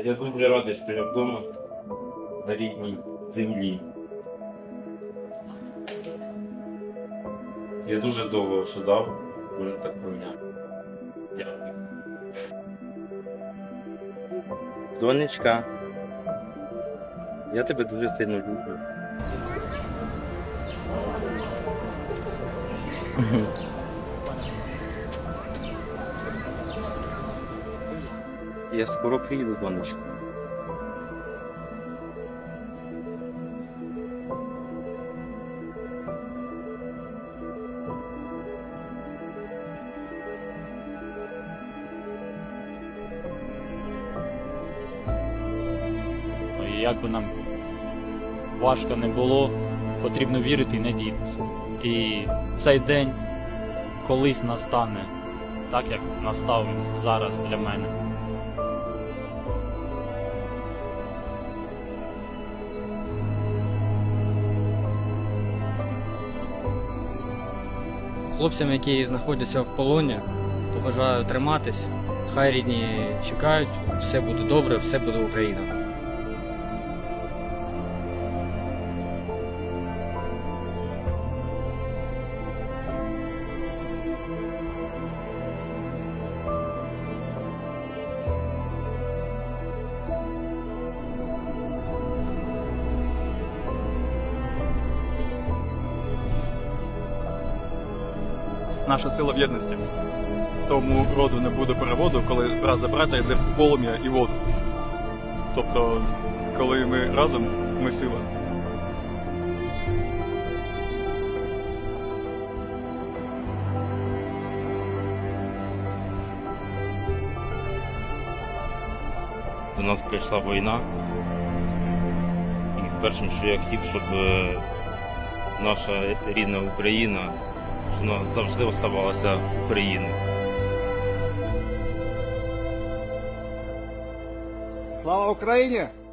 Я дуже радий, що я вдома, на рідній землі. Я дуже довго ожидав, може так прийняв. Дякую. Донечка, я тебе дуже сильно люблю. Я скоро приїду, донечка. Як би нам важко не було, потрібно вірити і надіятися. І цей день колись настане, так як настав зараз для мене. Хлопцям, які знаходяться в полоні, побажаю триматись. Хай рідні чекають, все буде добре, все буде Україна. Наша сила в єдності. Тому роду не буде переводу, коли брат за брата йде полум'я і воду. Тобто, коли ми разом, ми сила. До нас прийшла війна. І першим, що я хотів, щоб наша рідна Україна, щоб вона завжди оставалася Україною. Слава Україні!